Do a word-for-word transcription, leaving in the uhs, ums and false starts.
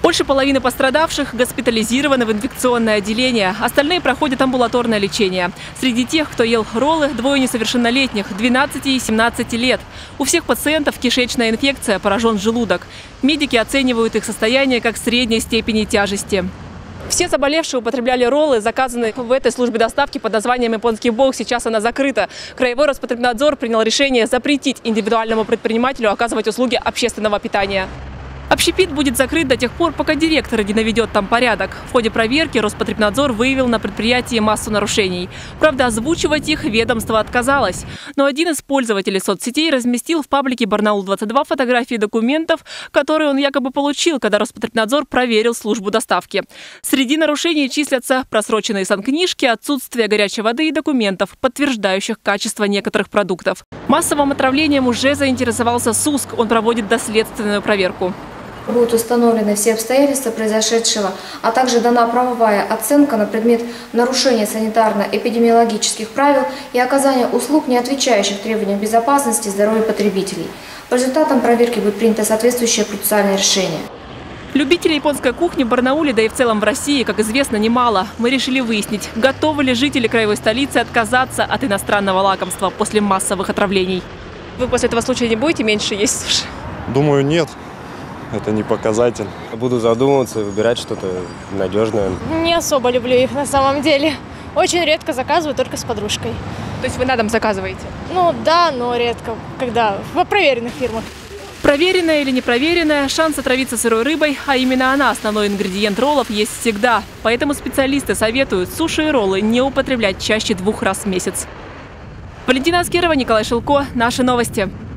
Больше половины пострадавших госпитализированы в инфекционное отделение. Остальные проходят амбулаторное лечение. Среди тех, кто ел роллы, двое несовершеннолетних – двенадцати и семнадцати лет. У всех пациентов кишечная инфекция, поражен желудок. Медики оценивают их состояние как средней степени тяжести. Все заболевшие употребляли роллы, заказанные в этой службе доставки под названием «Японский бог». Сейчас она закрыта. Краевой Роспотребнадзор принял решение запретить индивидуальному предпринимателю оказывать услуги общественного питания. Общепит будет закрыт до тех пор, пока директор не наведет там порядок. В ходе проверки Роспотребнадзор выявил на предприятии массу нарушений. Правда, озвучивать их ведомство отказалось. Но один из пользователей соцсетей разместил в паблике Барнаул двадцать два фотографии документов, которые он якобы получил, когда Роспотребнадзор проверил службу доставки. Среди нарушений числятся просроченные санкнижки, отсутствие горячей воды и документов, подтверждающих качество некоторых продуктов. Массовым отравлением уже заинтересовался СУСК. Он проводит доследственную проверку. Будут установлены все обстоятельства произошедшего, а также дана правовая оценка на предмет нарушения санитарно-эпидемиологических правил и оказания услуг, не отвечающих требованиям безопасности и здоровья потребителей. По результатам проверки будет принято соответствующее процессуальное решение. Любителей японской кухни в Барнауле, да и в целом в России, как известно, немало. Мы решили выяснить, готовы ли жители краевой столицы отказаться от иностранного лакомства после массовых отравлений. Вы после этого случая не будете меньше есть суши? Думаю, нет. Это не показатель. Буду задумываться, выбирать что-то надежное. Не особо люблю их на самом деле. Очень редко заказываю, только с подружкой. То есть вы на дом заказываете? Ну да, но редко, когда в проверенных фирмах. Проверенная или непроверенная, шанс отравиться сырой рыбой, а именно она основной ингредиент роллов, есть всегда. Поэтому специалисты советуют суши и роллы не употреблять чаще двух раз в месяц. Валентина Аскерова, Николай Шилко. Наши новости.